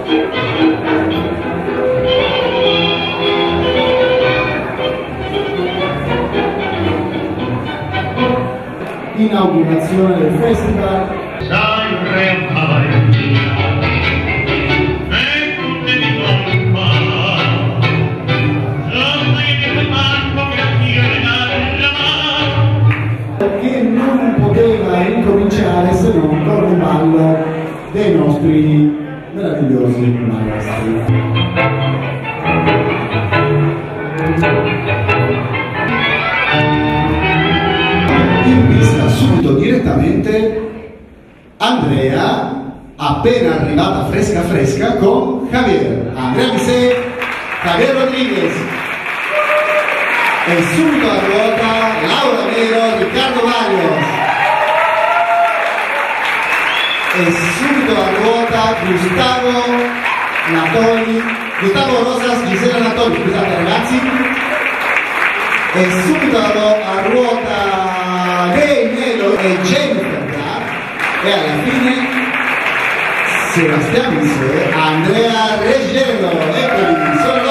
Inaugurazione del festival. Che non poteva incominciare se non con un ballo dei nostri meravigliosi maestri. In pista subito direttamente Andrea, appena arrivata fresca fresca con Javier. Andrea Misé, Javier Rodríguez. E subito a ruota Laura Nero, Riccardo Varios. E subito a ruota Gustavo Rosas, Gisela Natoli, scusate ragazzi. E subito a ruota Gay Nelo e Jennifer Clark. E alla fine Sebastián Misé, Andrea Reggero. Eccoli, sono